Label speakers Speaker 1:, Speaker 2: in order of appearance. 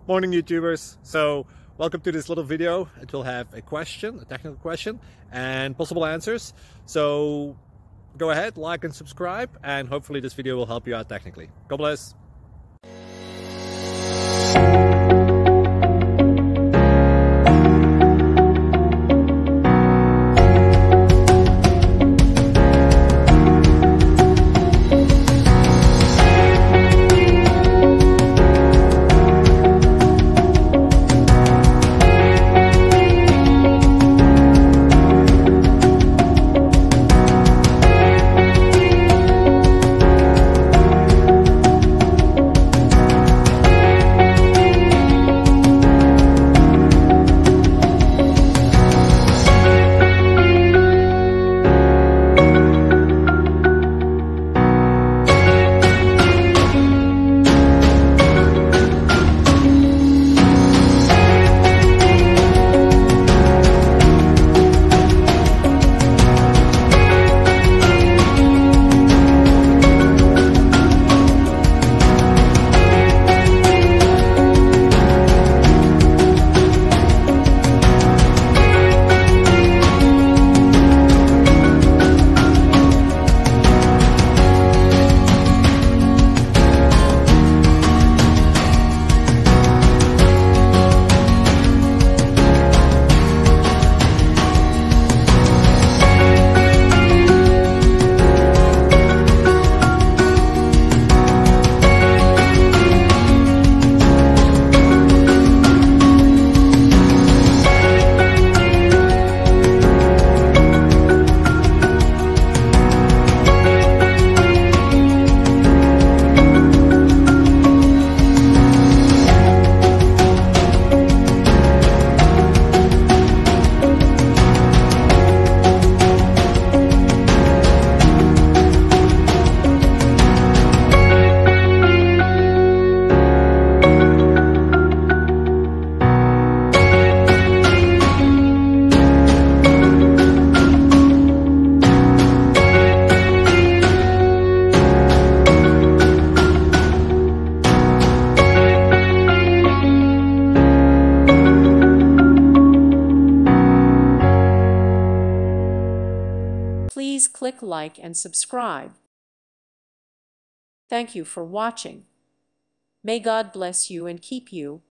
Speaker 1: Morning YouTubers. So welcome to this little video. It will have a question, a technical question, and possible answers. So go ahead, like and subscribe, and hopefully this video will help you out technically. God bless.
Speaker 2: Please click like and subscribe. Thank you for watching. May God bless you and keep you.